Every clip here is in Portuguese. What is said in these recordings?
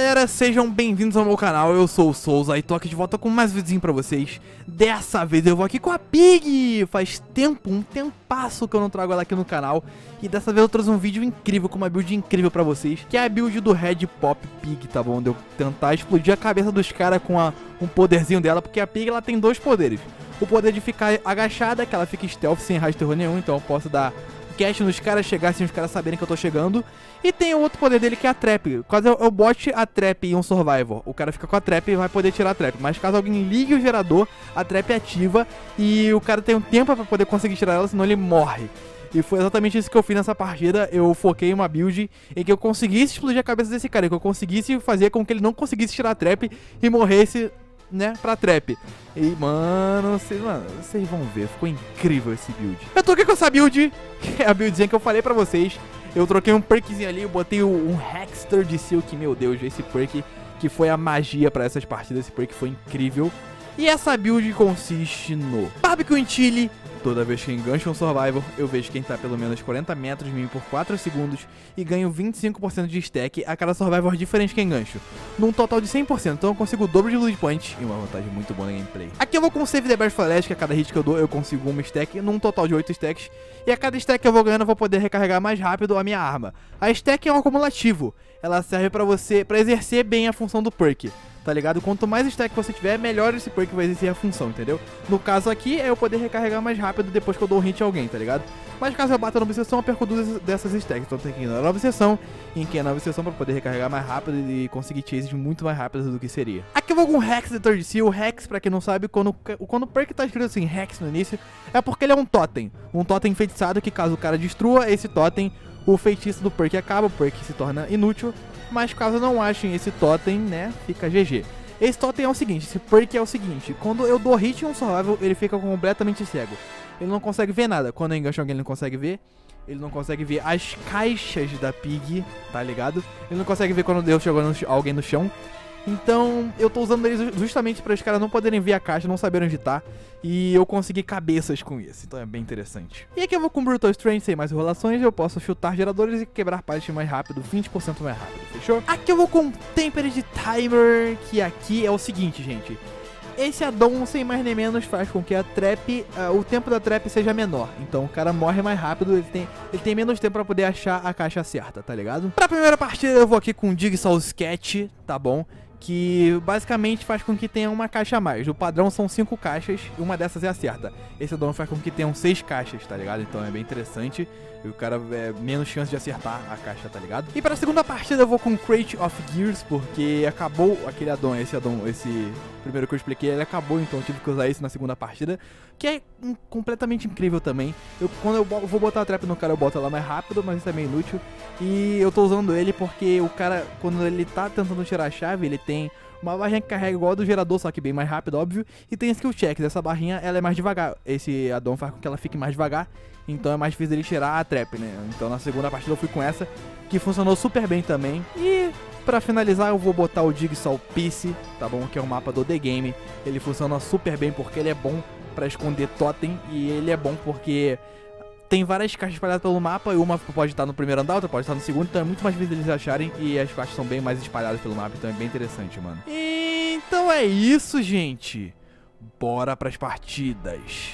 galera, sejam bem-vindos ao meu canal, eu sou o Souza e tô aqui de volta com mais videozinho pra vocês. Dessa vez eu vou aqui com a Pig. Faz tempo, um tempasso que eu não trago ela aqui no canal. E dessa vez eu trouxe um vídeo incrível, com uma build incrível pra vocês, que é a build do Red Pop Pig, tá bom? De eu tentar explodir a cabeça dos caras com um poderzinho dela, porque a Pig ela tem dois poderes. O poder de ficar agachada, que ela fica stealth sem raio de terror nenhum, então eu posso dar cast nos caras, chegar sem os caras saberem que eu tô chegando. E tem o outro poder dele que é a trap. Caso eu bote a trap em um survivor, o cara fica com a trap e vai poder tirar a trap. Mas caso alguém ligue o gerador, a trap é ativa e o cara tem um tempo pra poder conseguir tirar ela, senão ele morre. E foi exatamente isso que eu fiz nessa partida. Eu foquei em uma build em que eu conseguisse explodir a cabeça desse cara, que eu conseguisse fazer com que ele não conseguisse tirar a trap e morresse, né, pra trap. E, mano, vocês vão ver, ficou incrível esse build. Eu tô aqui com essa build, que é a buildzinha que eu falei pra vocês. Eu troquei um perkzinho ali, eu botei um Hexter de Silk, meu Deus, esse perk que foi a magia pra essas partidas, esse perk foi incrível. E essa build consiste no Barbecue Chili. Toda vez que engancho um survivor, eu vejo quem tá pelo menos 40 metros de mim por 4 segundos e ganho 25% de stack a cada survivor diferente que engancho, num total de 100%, então eu consigo o dobro de loot point e uma vantagem muito boa na gameplay. Aqui eu vou com Save the Best Flash, que a cada hit que eu dou eu consigo uma stack, num total de 8 stacks, e a cada stack que eu vou ganhando eu vou poder recarregar mais rápido a minha arma. A stack é um acumulativo, ela serve pra exercer bem a função do perk. Tá ligado? Quanto mais stack você tiver, melhor esse perk vai exercer a função, entendeu? No caso aqui, é eu poder recarregar mais rápido depois que eu dou um hit a alguém, tá ligado? Mas caso eu bata na obsessão, eu perco duas dessas stacks. Então tem que ir na nova obsessão, em que é na obsessão pra poder recarregar mais rápido e conseguir chases muito mais rápido do que seria. Aqui eu vou com o Hex de Third Seal. Hex, pra quem não sabe, quando o perk tá escrito assim, Hex no início, é porque ele é um totem. Um totem enfeitiçado que caso o cara destrua esse totem, o feitiço do perk acaba, o perk se torna inútil. Mas caso não achem esse totem, né, fica GG. Esse totem é o seguinte, esse perk é o seguinte, quando eu dou hit em um survival, ele fica completamente cego. Ele não consegue ver nada, quando eu engancho alguém ele não consegue ver. Ele não consegue ver as caixas da Pig, tá ligado? Ele não consegue ver quando eu chego alguém no chão. Então eu tô usando eles justamente para os caras não poderem ver a caixa, não saberem onde tá. E eu consegui cabeças com isso, então é bem interessante. E aqui eu vou com Brutal Strength, sem mais enrolações. Eu posso chutar geradores e quebrar partes mais rápido, 20% mais rápido, fechou? Aqui eu vou com Tempered Timer, que aqui é o seguinte, gente. Esse addon, sem mais nem menos, faz com que a trap, o tempo da trap seja menor. Então o cara morre mais rápido, ele tem menos tempo pra poder achar a caixa certa, tá ligado? Pra primeira partida eu vou aqui com Jigsaw Sketch, tá bom? Que basicamente faz com que tenha uma caixa a mais. O padrão são 5 caixas e uma dessas é a certa. Esse addon faz com que tenham 6 caixas, tá ligado? Então é bem interessante. E o cara é menos chance de acertar a caixa, tá ligado? E pra segunda partida eu vou com Crate of Gears, porque acabou aquele addon, esse primeiro que eu expliquei, ele acabou, então eu tive que usar isso na segunda partida, que é completamente incrível também. Quando eu vou botar a trap no cara, eu boto ela mais rápido, mas isso é meio inútil. E eu tô usando ele porque o cara, quando ele tá tentando tirar a chave, ele tem uma barrinha que carrega igual a do gerador, só que bem mais rápido, óbvio. E tem skill checks, essa barrinha ela é mais devagar. Esse addon faz com que ela fique mais devagar, então é mais difícil dele tirar a trap, né? Então na segunda partida eu fui com essa, que funcionou super bem também. E pra finalizar eu vou botar o Jigsaw Piece, tá bom? Que é um mapa do The Game. Ele funciona super bem porque ele é bom pra esconder totem. E ele é bom porque tem várias caixas espalhadas pelo mapa, e uma pode estar no primeiro andar, outra pode estar no segundo, então é muito mais difícil eles acharem, e as caixas são bem mais espalhadas pelo mapa, então é bem interessante, mano. Então é isso, gente. Bora pras partidas.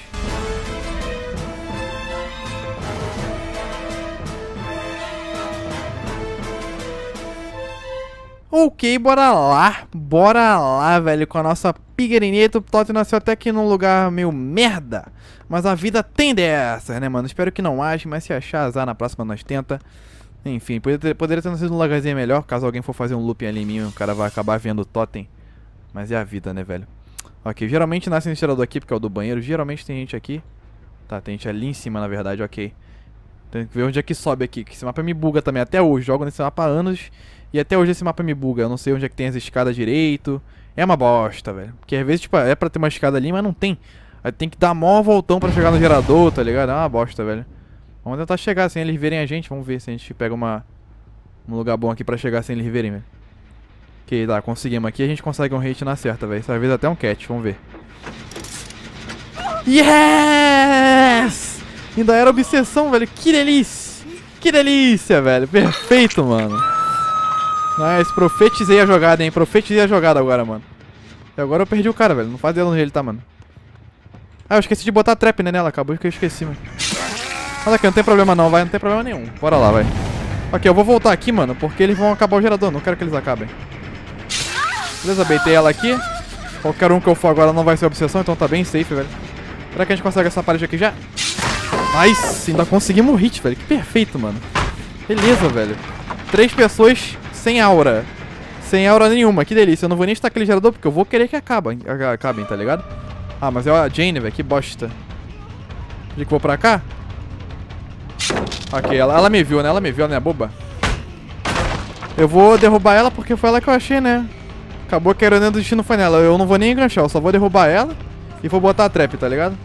Ok, bora lá, velho, com a nossa Pigerineta. O Totem nasceu até aqui num lugar meio merda, mas a vida tem dessa, né, mano? Espero que não ache, mas se achar, azar, na próxima nós tenta. Enfim, poderia ter nascido num lugarzinho melhor, caso alguém for fazer um looping ali em mim, o cara vai acabar vendo o Totem. Mas é a vida, né, velho? Ok, geralmente nasce nesse gerador aqui, porque é o do banheiro. Geralmente tem gente aqui. Tá, tem gente ali em cima, na verdade, ok. Tem que ver onde é que sobe aqui, que esse mapa me buga também. Até hoje, jogo nesse mapa há anos e até hoje esse mapa me buga. Eu não sei onde é que tem as escadas direito. É uma bosta, velho. Porque às vezes, tipo, é pra ter uma escada ali, mas não tem. Aí tem que dar mó voltão pra chegar no gerador, tá ligado? É uma bosta, velho. Vamos tentar chegar sem eles verem a gente. Vamos ver se a gente pega um lugar bom aqui pra chegar sem eles verem, velho. Ok, tá, conseguimos. Aqui a gente consegue um hit na certa, velho. Às vezes até um catch, vamos ver. Yes! Ainda era obsessão, velho. Que delícia! Que delícia, velho. Perfeito, mano. Nice, profetizei a jogada, hein. Profetizei a jogada agora, mano. E agora eu perdi o cara, velho. Não faz ideia onde ele tá, mano. Ah, eu esqueci de botar a trap, né, nela. Acabou que eu esqueci, mano. Mas aqui, não tem problema não, vai. Não tem problema nenhum. Bora lá, vai. Ok, eu vou voltar aqui, mano, porque eles vão acabar o gerador. Não quero que eles acabem. Beleza, beitei ela aqui. Qualquer um que eu for agora não vai ser obsessão, então tá bem safe, velho. Será que a gente consegue essa parede aqui já? Nice! Ainda conseguimos o hit, velho. Que perfeito, mano. Beleza, velho. 3 pessoas sem aura. Sem aura nenhuma. Que delícia. Eu não vou nem estar aquele gerador porque eu vou querer que acabem, tá ligado? Ah, mas é a Jane, velho. Que bosta. De que vou pra cá? Ok, ela me viu, né? Ela me viu, ela não é boba. Eu vou derrubar ela porque foi ela que eu achei, né? Acabou que a ironia do destino foi nela. Eu não vou nem enganchar, eu só vou derrubar ela e vou botar a trap, tá ligado?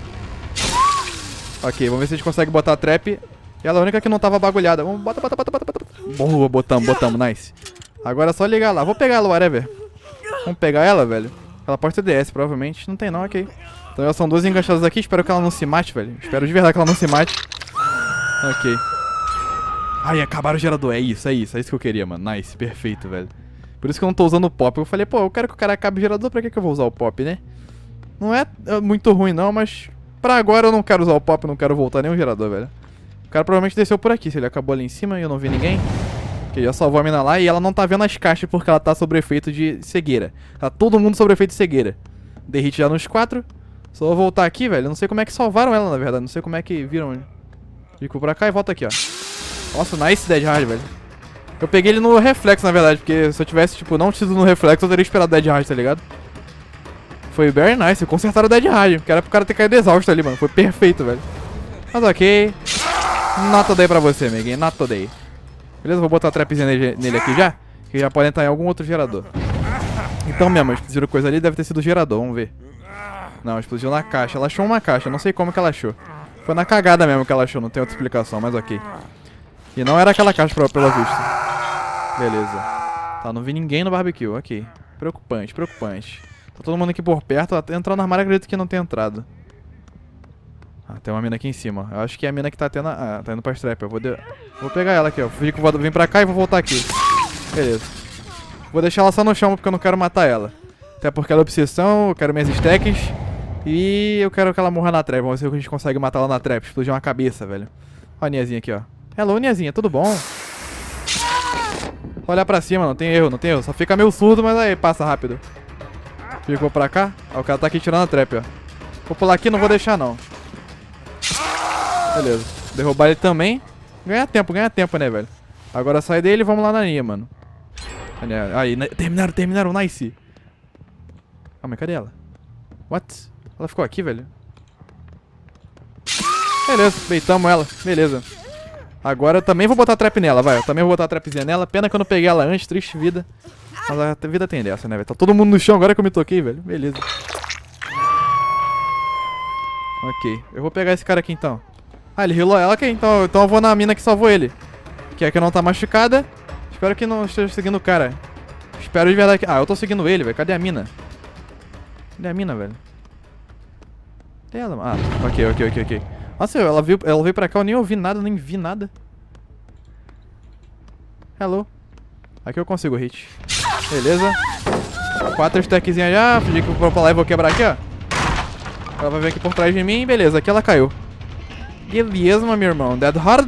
Ok, vamos ver se a gente consegue botar a trap. E ela é a única que não tava bagulhada. Vamos, bota. Boa, botamos, nice. Agora é só ligar lá. Vou pegar ela, whatever. Vamos pegar ela, velho. Ela pode ter DS, provavelmente. Não tem não, ok. Então já são 2 enganchadas aqui. Espero que ela não se mate, velho. Espero de verdade que ela não se mate. Ok. Ai, acabaram o gerador. É isso que eu queria, mano. Nice, perfeito, velho. Por isso que eu não tô usando o pop. Eu falei, pô, eu quero que o cara acabe o gerador. Pra que eu vou usar o pop, né? Não é muito ruim não, mas pra agora eu não quero usar o pop. Não quero voltar nem o gerador, velho. O cara provavelmente desceu por aqui. Se ele acabou ali em cima e eu não vi ninguém. Que já salvou a mina lá e ela não tá vendo as caixas porque ela tá sob efeito de cegueira. Tá todo mundo sob efeito de cegueira. Dei hit já nos 4. Só vou voltar aqui, velho. Não sei como é que salvaram ela, na verdade. Não sei como é que viram. Fico pra cá e volta aqui, ó. Nossa, nice Dead Hard, velho. Eu peguei ele no reflexo, na verdade. Porque se eu tivesse, tipo, não tido no reflexo, eu teria esperado Dead Hard, tá ligado? Foi very nice. Consertaram o Dead Hard. Porque era pro cara ter caído exausto ali, mano. Foi perfeito, velho. Mas ok. Nota day pra você, amiguinho. Nota day. Beleza, vou botar a trapzinha nele aqui já. Que já pode entrar em algum outro gerador. Então mesmo, explodiram coisa ali, deve ter sido o gerador, vamos ver. Não, explodiu na caixa. Ela achou uma caixa, não sei como que ela achou. Foi na cagada mesmo que ela achou, não tem outra explicação, mas ok. E não era aquela caixa pela vista. Beleza. Tá, não vi ninguém no barbecue, ok. Preocupante, preocupante. Tá todo mundo aqui por perto, entrar no armário acredito que não tem entrado. Ah, tem uma mina aqui em cima. Eu acho que é a mina que tá tendo. Ah, tá indo pra strap. Eu vou pegar ela aqui, ó. Vou vir pra cá e vou voltar aqui. Beleza. Vou deixar ela só no chão porque eu não quero matar ela. Até porque ela é obsessão, eu quero minhas stacks. E eu quero que ela morra na trap. Vamos ver se a gente consegue matar ela na trap. Explodir uma cabeça, velho. Olha a Niazinha aqui, ó. Hello, Niazinha, tudo bom? Só olhar pra cima, não tem erro, não tem erro. Só fica meio surdo, mas aí passa rápido. Ficou pra cá. Ó, o cara tá aqui tirando a trap, ó. Vou pular aqui, não vou deixar, não. Beleza. Derrubar ele também. Ganha tempo, né, velho? Agora sai dele e vamos lá na linha, mano. Aí, terminaram, nice. Calma aí, cadê ela? What? Ela ficou aqui, velho? Beleza, beitamos ela. Beleza. Agora eu também vou botar a trap nela, vai. Eu também vou botar a trapzinha nela. Pena que eu não peguei ela antes, triste vida. Mas a vida tem dessa, né, velho? Tá todo mundo no chão agora que eu me toquei, velho. Beleza. Ok. Eu vou pegar esse cara aqui, então. Ah, ele healou ela aqui, então eu vou na mina que salvou ele. Que é que não tá machucada. Espero que não esteja seguindo o cara. Espero de verdade que... Ah, eu tô seguindo ele, velho. Cadê a mina? Cadê a mina, velho? Cadê ela? Ah, ok. Nossa, ela veio pra cá, eu nem ouvi nada, nem vi nada. Hello. Aqui eu consigo hit. Beleza. 4 stackzinhas já. Fingi que eu vou pra lá e vou quebrar aqui, ó. Ela vai vir aqui por trás de mim. Beleza, aqui ela caiu. Beleza, meu irmão. Dead hard.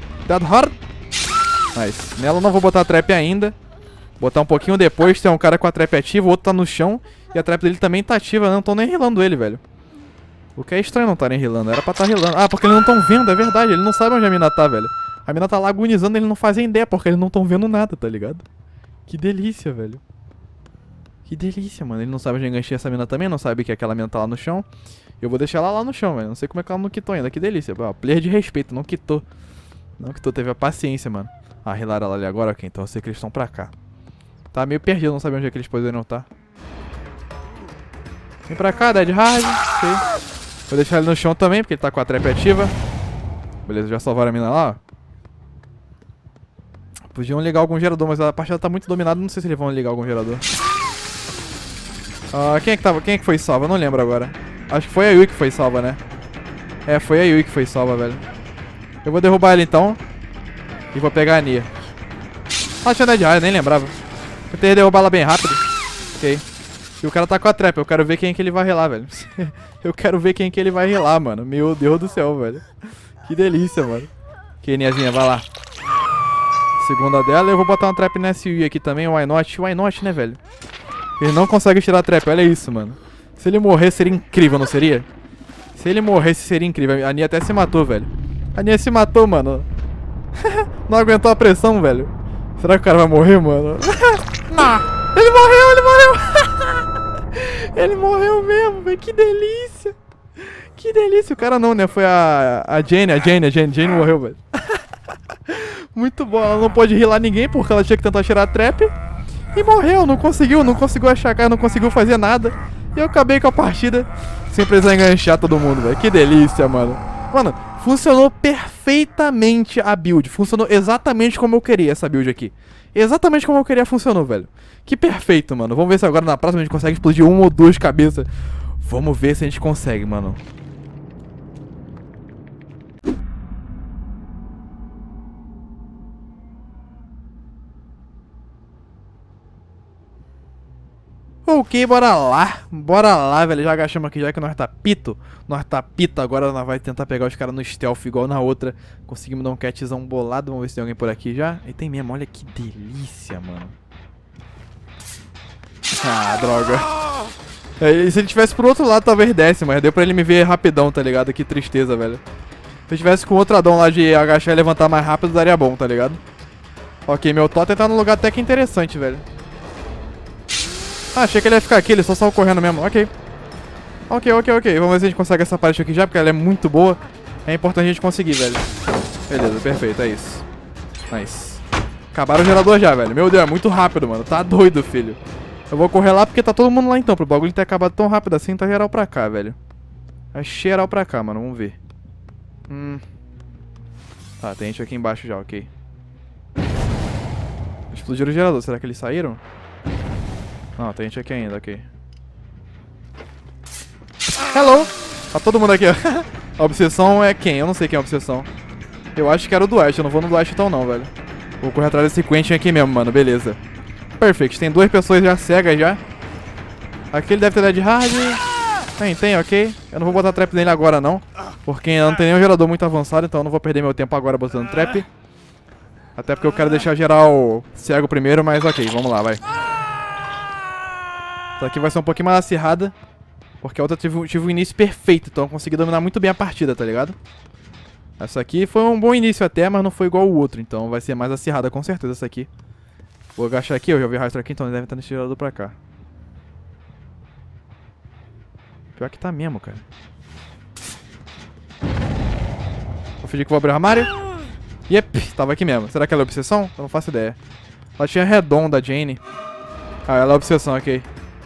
Nice. Nela eu não vou botar a trap ainda. Botar um pouquinho depois. Tem um cara com a trap ativa, o outro tá no chão. E a trap dele também tá ativa. Não tô nem healando ele, velho. O que é estranho não tá nem healando. Era pra tá healando. Ah, porque eles não tão vendo, é verdade. Ele não sabe onde a mina tá, velho. A mina tá lá agonizando, eles não fazem ideia, porque eles não tão vendo nada, tá ligado? Que delícia, velho. Que delícia, mano. Ele não sabe onde enganchei essa mina também, não sabe que aquela mina tá lá no chão. Eu vou deixar ela lá no chão, velho. Não sei como é que ela não quitou ainda. Que delícia. Ó, player de respeito, não quitou. Não quitou, teve a paciência, mano. Ah, relaram ela ali agora, ok. Então eu sei que eles estão pra cá. Tá meio perdido, não sabia onde é que eles poderiam estar. Vem pra cá, Dead Hard. Ok. Vou deixar ele no chão também, porque ele tá com a trap ativa. Beleza, já salvaram a mina lá, ó. Podiam ligar algum gerador, mas a partida tá muito dominada. Não sei se eles vão ligar algum gerador. Quem é que foi salva? Eu não lembro agora. Acho que foi a Yui que foi salva, né? É, foi a Yui que foi salva, velho. Eu vou derrubar ele então. E vou pegar a Nia. Ah, tinha Ned Raia, nem lembrava. Eu tentei derrubar ela bem rápido. Ok. E o cara tá com a trap, eu quero ver quem é que ele vai relar, velho. Eu quero ver quem é que ele vai relar, mano. Meu Deus do céu, velho. Que delícia, mano. Ok, Niazinha, vai lá. Segunda dela, eu vou botar uma trap nessa SUI aqui também, Why not? Why not, né, velho? Ele não consegue tirar a trap, olha isso, mano. Se ele morrer, seria incrível, não seria? Se ele morresse, seria incrível. A Nia até se matou, velho. A Nia se matou, mano. Não aguentou a pressão, velho. Será que o cara vai morrer, mano? Não. Ele morreu, ele morreu. Ele morreu mesmo, velho. Que delícia. Que delícia. O cara não, né? Foi a Jane. A Jane morreu, velho. Muito bom. Ela não pôde healar ninguém porque ela tinha que tentar tirar a trap. E morreu. Não conseguiu achar cara, não conseguiu fazer nada. E eu acabei com a partida sem precisar enganchar todo mundo, velho. Que delícia, mano. Mano, funcionou perfeitamente a build. Funcionou exatamente como eu queria essa build aqui. Exatamente como eu queria funcionou, velho. Que perfeito, mano. Vamos ver se agora na próxima a gente consegue explodir uma ou duas cabeças. Vamos ver se a gente consegue, mano. Ok, bora lá, velho, já agachamos aqui, já que nós tá pito, agora nós vai tentar pegar os caras no stealth igual na outra. Conseguimos dar um catzão bolado, vamos ver se tem alguém por aqui já. E tem mesmo, olha que delícia, mano. Ah, droga. Se ele tivesse pro outro lado, talvez desse, mas deu pra ele me ver rapidão, tá ligado? Que tristeza, velho. Se eu tivesse com outro addon lá de agachar e levantar mais rápido, daria bom, tá ligado? Ok, meu totem tá num lugar até que interessante, velho. Ah, achei que ele ia ficar aqui, ele só saiu correndo mesmo, ok. Ok. Vamos ver se a gente consegue essa parte aqui já, porque ela é muito boa. É importante a gente conseguir, velho. Beleza, perfeito, é isso. Nice. Acabaram o gerador já, velho. Meu Deus, é muito rápido, mano. Tá doido, filho. Eu vou correr lá porque tá todo mundo lá então. Pro bagulho ter acabado tão rápido assim, tá geral pra cá, velho. É geral pra cá, mano. Vamos ver. Tá, tem gente aqui embaixo já, ok. Explodiram o gerador. Será que eles saíram? Não, tem gente aqui ainda, ok. Hello! Tá todo mundo aqui, ó. A obsessão é quem? Eu não sei quem é a obsessão. Eu acho que era o Dwight, eu não vou no Dwight então não, velho. Vou correr atrás desse Quentin aqui mesmo, mano, beleza. Perfeito, tem duas pessoas já cegas já. Aqui ele deve ter Dead Hard. Tem, ok. Eu não vou botar trap nele agora não. Porque não tem nenhum gerador muito avançado, então eu não vou perder meu tempo agora botando trap. Até porque eu quero deixar geral cego primeiro, mas ok, vamos lá, vai. Essa aqui vai ser um pouquinho mais acirrada. Porque a outra tive um início perfeito, então eu consegui dominar muito bem a partida, tá ligado? Essa aqui foi um bom início até, mas não foi igual o outro, então vai ser mais acirrada com certeza essa aqui. Vou agachar aqui, eu já vi rastro aqui, então ele deve estar nesse gerador pra cá. Pior que tá mesmo, cara. Vou fingir que vou abrir o armário. Yep, tava aqui mesmo. Será que ela é obsessão? Eu não faço ideia. Ela tinha redonda, a Jane. Ah, ela é obsessão, ok.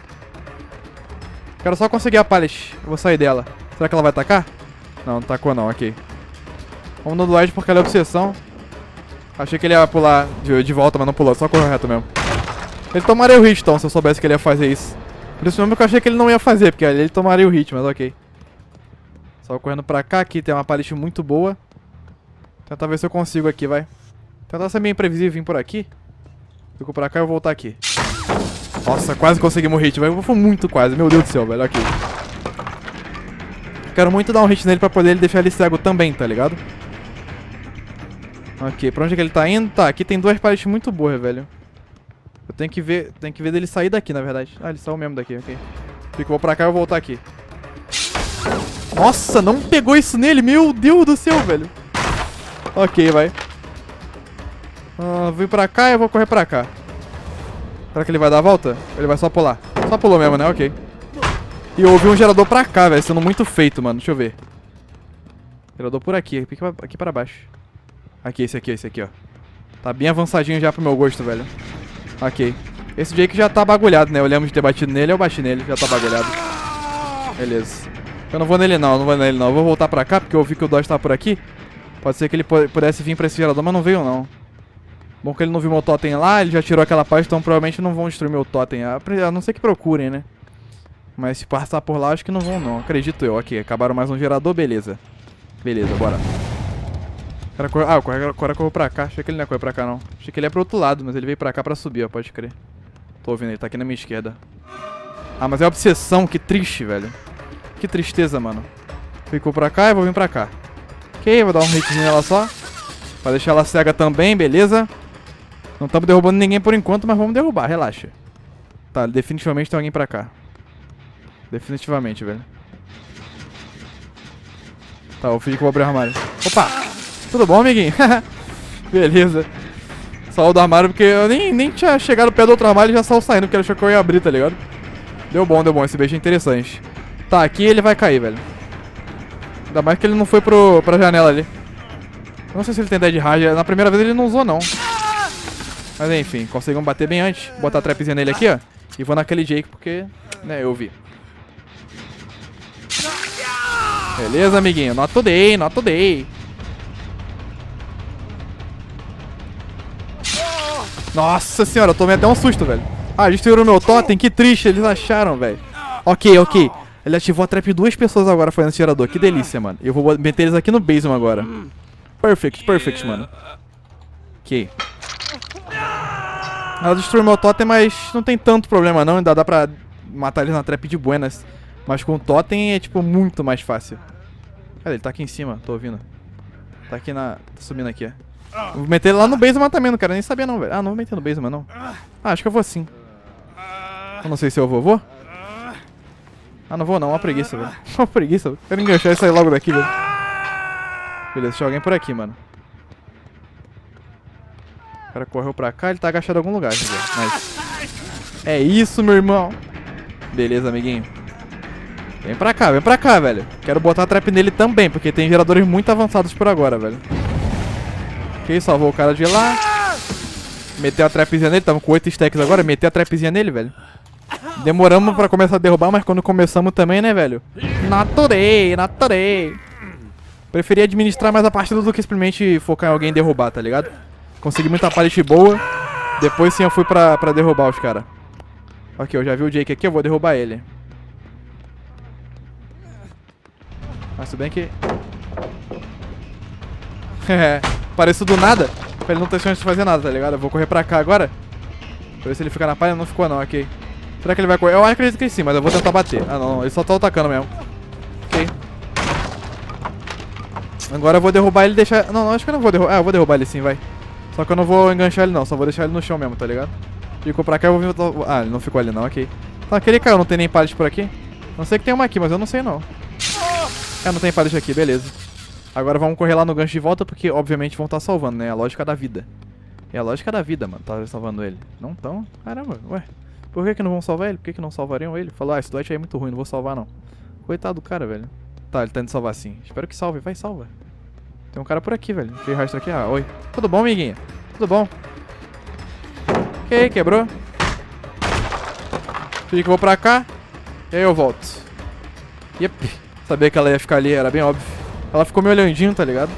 Quero só conseguir a pallet. Eu vou sair dela. Será que ela vai atacar? Não tacou não, ok. Vamos no Dwight porque ela é obsessão. Achei que ele ia pular de volta, mas não pulou. Só correu reto mesmo. Ele tomaria o hit, então, se eu soubesse que ele ia fazer isso. Por isso mesmo que eu achei que ele não ia fazer, porque ele tomaria o hit, mas ok. Só correndo pra cá. Aqui tem uma pallet muito boa. Tentar ver se eu consigo aqui, vai. Tentar ser meio imprevisível vir por aqui. Fico pra cá e eu vou voltar aqui. Nossa, quase conseguimos o hit, velho. Foi muito quase, meu Deus do céu, velho. Ok. Quero muito dar um hit nele pra poder ele deixar ele cego também, tá ligado? Ok, pra onde é que ele tá indo? Tá, aqui tem duas paletes muito boas, velho. Eu tenho que ver dele sair daqui, na verdade. Ah, ele saiu mesmo daqui, ok. Fico, vou pra cá e vou voltar aqui. Nossa, não pegou isso nele, meu Deus do céu, velho. Ok, vai. Vim pra cá e eu vou correr pra cá. Será que ele vai dar a volta? Ou ele vai só pular? Só pulou mesmo, né? Ok. E eu ouvi um gerador pra cá, velho. Sendo muito feito, mano. Deixa eu ver. Gerador por aqui. Aqui pra baixo. Aqui, esse aqui, ó. Tá bem avançadinho já pro meu gosto, velho. Ok. Esse Jake já tá bagulhado, né? Eu lembro de ter batido nele, eu bati nele. Já tá bagulhado. Beleza. Eu não vou nele não, Eu vou voltar pra cá, porque eu vi que o Dodge tá por aqui. Pode ser que ele pudesse vir pra esse gerador, mas não veio não. Bom que ele não viu meu totem lá, ele já tirou aquela parte, então provavelmente não vão destruir meu totem. A não ser que procurem, né? Mas se passar por lá, acho que não vão não. Acredito eu. Ok, acabaram mais um gerador, beleza. Beleza, bora. O cara correu pra cá. Achei que ele não ia correr pra cá, não. Achei que ele ia pro outro lado, mas ele veio pra cá pra subir, ó. Pode crer. Tô ouvindo, ele tá aqui na minha esquerda. Ah, mas é obsessão. Que triste, velho. Que tristeza, mano. Ficou pra cá e vou vir pra cá. Ok, vou dar um hitzinho nela só. Pra deixar ela cega também, beleza. Não estamos derrubando ninguém por enquanto, mas vamos derrubar, relaxa. Tá, definitivamente tem alguém pra cá. Definitivamente, velho. Tá, vou fingir que eu vou abrir o armário. Opa! Tudo bom, amiguinho? Beleza. Saiu do armário porque eu nem tinha chegado perto do outro armário e já saiu saindo, porque ele achou que eu ia abrir, tá ligado? Deu bom. Esse beijo é interessante. Tá, aqui ele vai cair, velho. Ainda mais que ele não foi pra janela ali. Não sei se ele tem Dead Hard. Na primeira vez ele não usou, não. Mas enfim, conseguimos bater bem antes. Botar a trapzinha nele aqui, ó. E vou naquele Jake porque, né, eu vi. Beleza, amiguinho. Not today, not today. Nossa senhora, eu tomei até um susto, velho. Ah, destruíram o meu totem, que triste, eles acharam, velho. Ok. Ele ativou a trap de 2 pessoas agora fazendo esse gerador, que delícia, mano. Eu vou meter eles aqui no basement agora. Perfect, mano. Ok. Ela destruiu meu totem, mas não tem tanto problema não, ainda dá pra matar eles na trap de buenas. Mas com o totem é, tipo, muito mais fácil. Cadê? Ele tá aqui em cima, tô ouvindo. Tá aqui na... tá subindo aqui, ó. Vou meter ele lá no basement também, não quero nem saber não, velho. Ah, não vou meter no basement, não. Ah, acho que eu vou sim. Eu não sei se eu vou. Ah, não vou não, uma preguiça, velho. Uma preguiça, velho. Quero enganchar e sair logo daqui, velho. Beleza, deixa alguém por aqui, mano. O cara correu pra cá, ele tá agachado em algum lugar, velho. Mas... é isso, meu irmão. Beleza, amiguinho. Vem pra cá, velho. Quero botar a trap nele também, porque tem geradores muito avançados por agora, velho. Ok, salvou o cara de lá. Meteu a trapzinha nele, tava com 8 stacks agora. Meteu a trapzinha nele, velho. Demoramos pra começar a derrubar, mas quando começamos também, né, velho? Naturei. Preferi administrar mais a partida do que simplesmente focar em alguém e derrubar, tá ligado? Consegui muita pallet boa. Depois sim eu fui pra derrubar os caras. Ok, eu já vi o Jake aqui, eu vou derrubar ele. Mas tudo bem que... apareceu do nada. Pra ele não ter chance de fazer nada, tá ligado? Eu vou correr pra cá agora. Pra ver se ele fica na palha. Não ficou não, ok. Será que ele vai correr? Eu acredito que sim, mas eu vou tentar bater. Ah não, ele só tá atacando mesmo. Ok. Agora eu vou derrubar ele e deixar... Não, acho que eu não vou derrubar. Ah, eu vou derrubar ele sim, vai. Só que eu não vou enganchar ele não, só vou deixar ele no chão mesmo, tá ligado? Ficou pra cá, eu vou vir... Ah, ele não ficou ali não, ok. Tá, aquele caiu, não tem nem pallet por aqui? Não sei que tem uma aqui, mas eu não sei não. É, não tem pallet aqui, beleza. Agora vamos correr lá no gancho de volta, porque obviamente vão estar salvando, né? É a lógica da vida. É a lógica da vida, mano, tá salvando ele. Não tão? Caramba, ué. Por que não vão salvar ele? Por que não salvariam ele? Falou, ah, esse Dwight aí é muito ruim, não vou salvar não. Coitado do cara, velho. Tá, ele tá indo salvar sim. Espero que salve, vai, salva. Tem um cara por aqui, velho. Tem rastro aqui, ah, oi. Tudo bom, amiguinho? Tudo bom? Ok, quebrou. Fica que eu vou pra cá. E aí eu volto. Yep. Sabia que ela ia ficar ali, era bem óbvio. Ela ficou me olhandinho, tá ligado?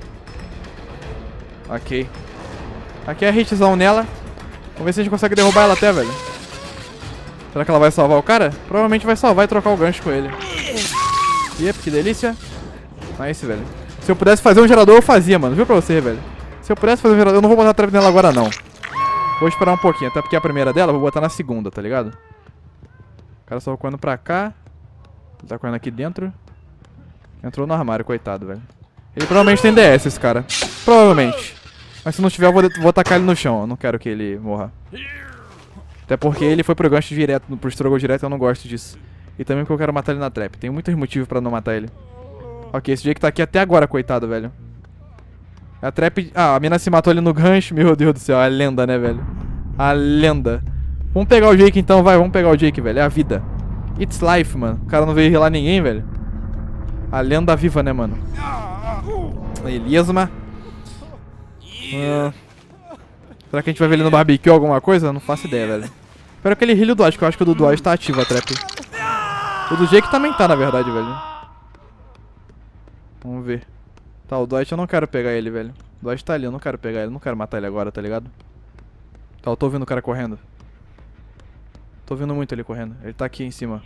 Ok. Aqui é a hitzão nela. Vamos ver se a gente consegue derrubar ela até, velho. Será que ela vai salvar o cara? Provavelmente vai salvar e trocar o gancho com ele. Yep, que delícia. Nice, velho. Se eu pudesse fazer um gerador, eu fazia, mano. Viu pra você, velho? Se eu pudesse fazer um gerador, eu não vou botar a trap nela agora, não. Vou esperar um pouquinho, até porque a primeira dela eu vou botar na segunda, tá ligado? O cara só correndo pra cá. Ele tá correndo aqui dentro. Entrou no armário, coitado, velho. Ele provavelmente tem DS, esse cara. Provavelmente. Mas se não tiver, eu vou tacar ele no chão. Eu não quero que ele morra. Até porque ele foi pro gancho direto, pro struggle direto, eu não gosto disso. E também porque eu quero matar ele na trap. Tem muitos motivos pra não matar ele. Ok, esse Jake tá aqui até agora, coitado, velho. A trap... Ah, a mina se matou ali no gancho. Meu Deus do céu, a lenda, né, velho? A lenda. Vamos pegar o Jake então, vai. Vamos pegar o Jake, velho. É a vida. It's life, mano. O cara não veio relar ninguém, velho. A lenda viva, né, mano? Beleza, mas... será que a gente vai ver ele no barbecue ou alguma coisa? Não faço ideia, velho. Espero que ele heale o Dwight, que eu acho que o do Dwight tá ativo a trap. O do Jake também tá, na verdade, velho. Vamos ver. Tá, o Dwight eu não quero pegar ele, velho. O Dwight tá ali, eu não quero pegar ele. Não quero matar ele agora, tá ligado? Tá, eu tô ouvindo o cara correndo. Tô ouvindo muito ele correndo. Ele tá aqui em cima.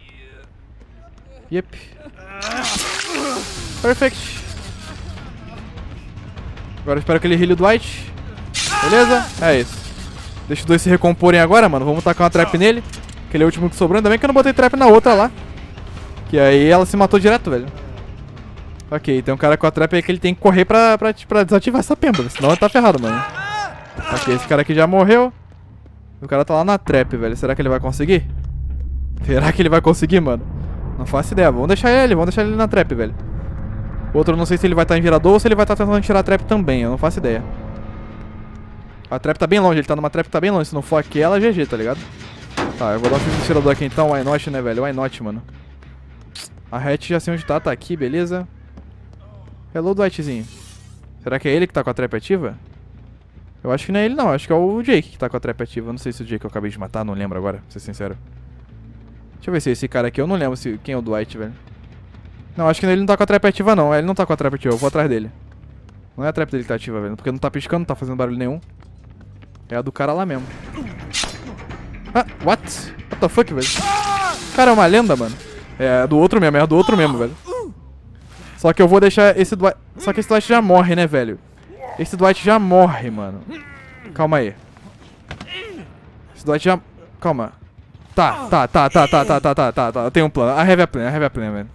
Yep. Perfect. Agora eu espero que ele heale o Dwight. Beleza? É isso. Deixa os dois se recomporem agora, mano. Vamos tacar uma trap nele. Que ele é o último que sobrou. Ainda bem que eu não botei trap na outra lá. Que aí ela se matou direto, velho. Ok, tem um cara com a trap aí que ele tem que correr pra desativar essa pemba. Senão ele tá ferrado, mano. Ok, esse cara aqui já morreu. O cara tá lá na trap, velho. Será que ele vai conseguir? Será que ele vai conseguir, mano? Não faço ideia. Vamos deixar ele na trap, velho. O outro eu não sei se ele vai estar em virador ou se ele vai estar tentando tirar a trap também. Eu não faço ideia. A trap tá bem longe, ele tá numa trap que tá bem longe. Se não for aquela, GG, tá ligado? Tá, eu vou dar um tirador aqui então. Why not, né, velho? Why not, mano? A hatch já sei onde tá aqui, beleza. Hello, Dwightzinho. Será que é ele que tá com a trap ativa? Eu acho que não é ele não, acho que é o Jake que tá com a trap ativa. Eu não sei se é o Jake que eu acabei de matar, não lembro agora, pra ser sincero. Deixa eu ver se é esse cara aqui, eu não lembro quem é o Dwight, velho. Não, acho que ele não tá com a trap ativa não, ele não tá com a trap ativa, eu vou atrás dele. Não é a trap dele que tá ativa, velho, porque não tá piscando, não tá fazendo barulho nenhum. É a do cara lá mesmo. Ah, what? What the fuck, velho? O cara é uma lenda, mano. É do outro mesmo, velho. Só que eu vou deixar esse Dwight... Só que esse Dwight já morre, né, velho? Esse Dwight já morre, mano. Calma aí. Esse Dwight já... Calma. Tá. Eu tenho um plano. I have a plan, velho.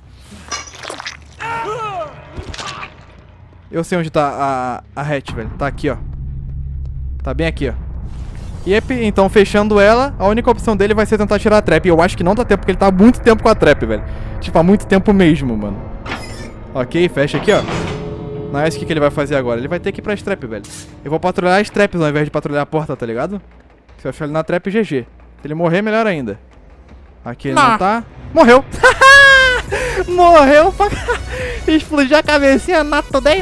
Eu sei onde tá a hatch, velho. Tá aqui, ó. Tá bem aqui, ó. Yep, então fechando ela, a única opção dele vai ser tentar tirar a trap. E eu acho que não dá tempo, porque ele tá há muito tempo com a trap, velho. Tipo, há muito tempo mesmo, mano. Ok, fecha aqui, ó. Nice, o que ele vai fazer agora? Ele vai ter que ir pra trap, velho. Eu vou patrulhar as traps ao invés de patrulhar a porta, tá ligado? Se eu achar ele na trap, GG. Se ele morrer, melhor ainda. Aqui ele não tá. Morreu! Morreu! Explodiu a cabecinha, not today.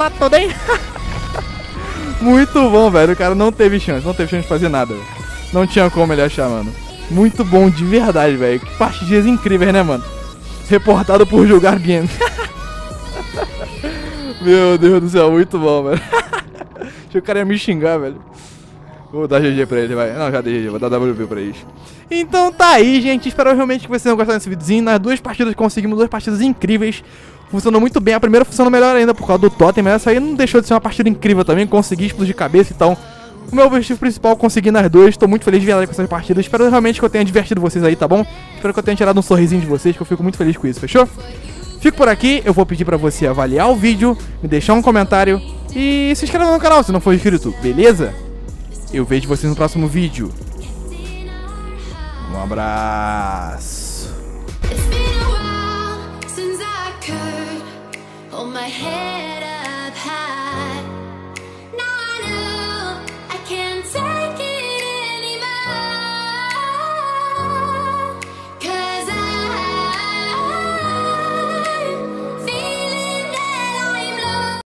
Muito bom, velho. O cara não teve chance de fazer nada, velho. Não tinha como ele achar, mano. Muito bom, de verdade, velho. Que partidinhas incríveis, né, mano? Reportado por Julgar Bien. Meu Deus do céu, muito bom, velho. Achei que o cara ia me xingar, velho. Vou dar GG pra ele, vai. Não, já dei GG, vou dar WP pra eles. Então tá aí, gente. Espero realmente que vocês tenham gostado desse videozinho. Nas duas partidas conseguimos duas partidas incríveis. Funcionou muito bem. A primeira funcionou melhor ainda por causa do totem, mas essa aí não deixou de ser uma partida incrível também. Consegui explodir cabeça, então... O meu objetivo principal é conseguir nas duas. Tô muito feliz de verdade com essas partidas. Espero realmente que eu tenha divertido vocês aí, tá bom? Espero que eu tenha tirado um sorrisinho de vocês, que eu fico muito feliz com isso, fechou? Fico por aqui, eu vou pedir pra você avaliar o vídeo, me deixar um comentário e se inscreva no canal se não for inscrito, beleza? Eu vejo vocês no próximo vídeo. Um abraço. Hold my head up high.